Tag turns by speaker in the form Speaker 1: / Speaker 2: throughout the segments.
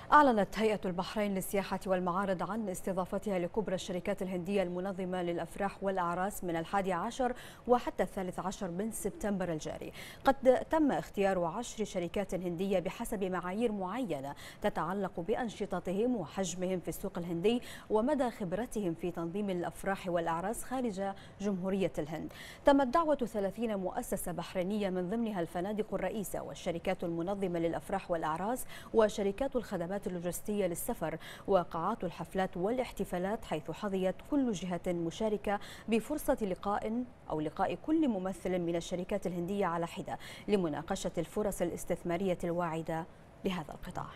Speaker 1: أعلنت هيئة البحرين للسياحة والمعارض عن استضافتها لكبرى الشركات الهندية المنظمة للأفراح والأعراس من 11 وحتى 13 من سبتمبر الجاري. قد تم اختيار 10 شركات هندية بحسب معايير معينة تتعلق بأنشطتهم وحجمهم في السوق الهندي ومدى خبرتهم في تنظيم الأفراح والأعراس خارج جمهورية الهند. تمت دعوة 30 مؤسسة بحرينية من ضمنها الفنادق الرئيسة والشركات المنظمة للأفراح والأعراس وشركات الخدمات اللوجستية للسفر وقاعات الحفلات والاحتفالات، حيث حظيت كل جهة مشاركة بفرصة لقاء كل ممثل من الشركات الهندية على حدة لمناقشة الفرص الاستثمارية الواعدة لهذا القطاع.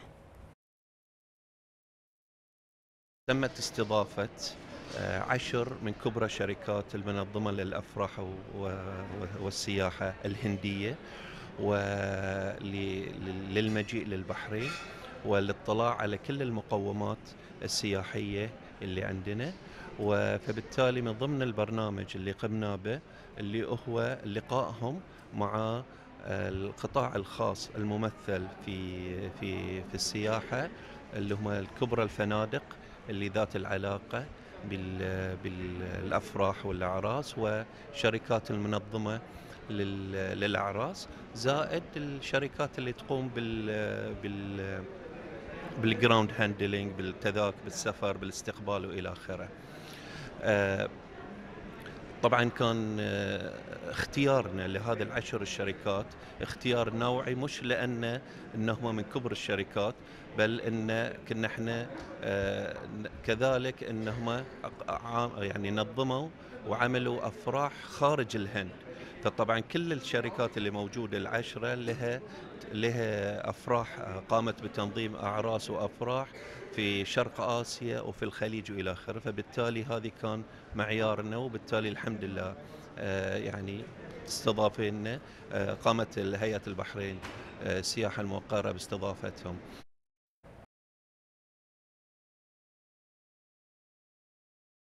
Speaker 2: تمت استضافة 10 من كبرى شركات المنظمة للأفراح والسياحة الهندية للمجيء للبحرين والاطلاع على كل المقومات السياحية اللي عندنا. فبالتالي من ضمن البرنامج اللي قمنا به اللي هو لقائهم مع القطاع الخاص الممثل في السياحة، اللي هم الكبرى الفنادق اللي ذات العلاقة بالأفراح والأعراس وشركات المنظمة للأعراس، زائد الشركات اللي تقوم بالجراوند هاندلينج، بالتذاكر، بالسفر، بالاستقبال وإلى آخره. طبعا كان اختيارنا لهذه العشر الشركات اختيار نوعي، مش لأن إنهم من كبر الشركات، بل إن كنا احنا كذلك إنهم يعني نظموا وعملوا أفراح خارج الهند. فطبعا كل الشركات اللي موجودة العشرة لها أفراح، قامت بتنظيم أعراس وأفراح في شرق آسيا وفي الخليج وإلى آخره. فبالتالي هذه كان معيارنا، وبالتالي الحمد لله يعني استضافينا. قامت هيئة البحرين السياحة الموقرة باستضافتهم.